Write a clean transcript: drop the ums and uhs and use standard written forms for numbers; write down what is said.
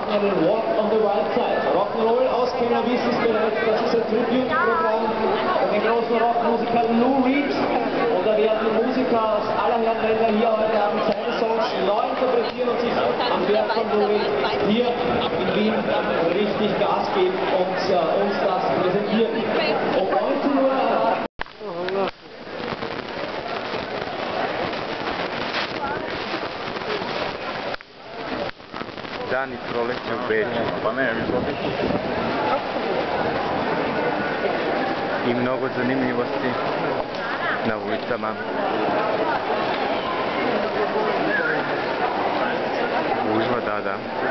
einen Walk on the Wild Side. Rock'n'Roll-Auskenner wissen es bereits, das ist ein Tribute-Programm für den großen Rockmusiker Lou Reed. Und da werden Musiker aus aller Herren Länder hier heute Abend seine Songs neu interpretieren und sich am Werk von Lou Reed hier in Wien richtig Gas geben und uns das präsentieren. Um 19 Uhr Dani proleće u Beču. Pa ne, mi smo i mnogo zanimljivosti na ulicama. Gužva, da.